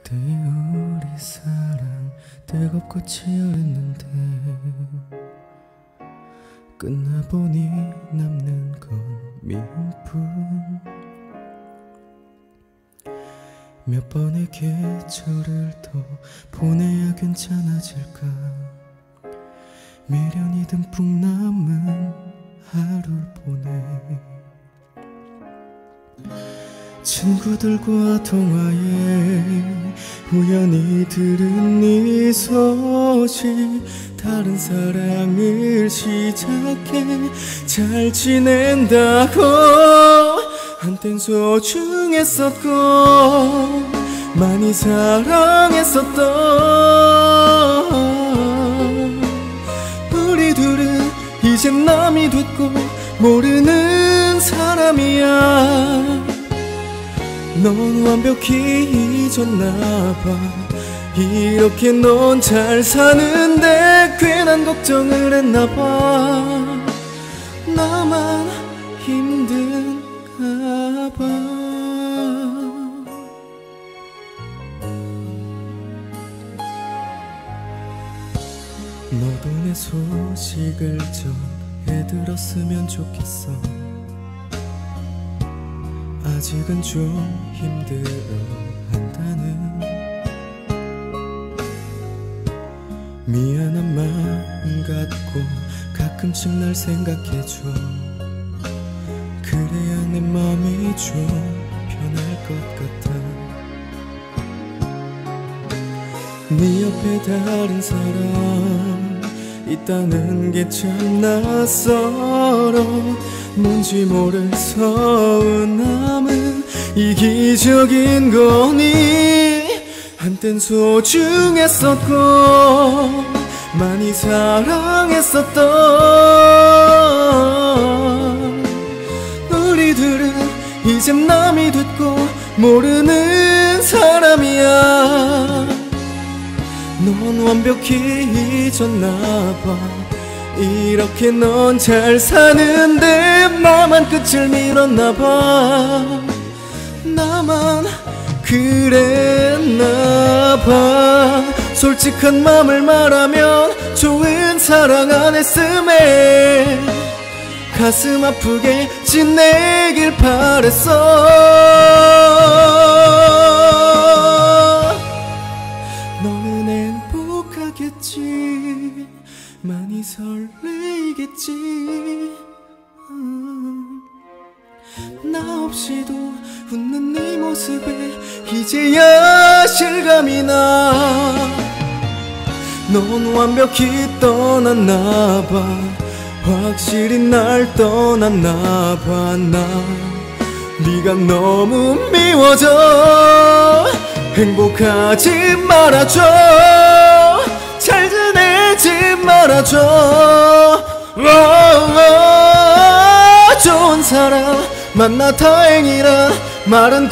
그때의 우리 사랑 뜨겁고 치열했는데 끝나보니 남는 건 미움뿐. 몇 번의 계절을 더 보내야 괜찮아질까. 미련이 듬뿍 남은 하루를 보내. 친구들과 통화에 우연히 들은 이 소식, 다른 사랑을 시작해 잘 지낸다고. 한땐 소중했었고 많이 사랑했었던 우리 둘은 이젠 남이 됐고 모르는 사람이야. 넌 완벽히 잊었나봐. 이렇게 넌 잘 사는데 괜한 걱정을 했나봐. 나만 힘든가봐. 너도 내 소식을 전해들었으면 좋겠어. 아직은 좀 힘들어한다는 미안한 마음 갖고 가끔씩 날 생각해줘. 그래야 내 맘이 좀 편할 것 같아. 네 옆에 다른 사람 있다는 게 참 낯설어. 뭔지 모를 서운함은 이기적인 거니. 한땐 소중했었고 많이 사랑했었던 우리들은 이젠 남이 됐고 모르는 사람이야. 넌 완벽히 잊었나봐. 이렇게 넌 잘 사는데 나만 끝을 밀었나봐. 나만 그랬나봐. 솔직한 맘을 말하면 좋은 사랑 안 했음에 가슴 아프게 지내길 바랬어. 너는 행복하겠지. 많이 설레이겠지. 나 없이도 웃는 네 모습에 이제야 실감이 나. 넌 완벽히 떠났나봐. 확실히 날 떠났나봐. 나 네가 너무 미워져. 행복하지 말아줘. 잘 지내지 말아줘. 좋은 사람 만나 다행이라 말은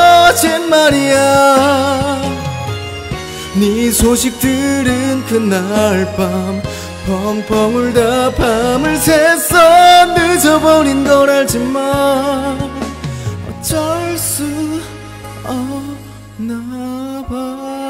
거짓말이야. 네 소식 들은 그날 밤 펑펑 울다 밤을 샜어. 늦어버린 걸 알지만 어쩔 수 없나 봐.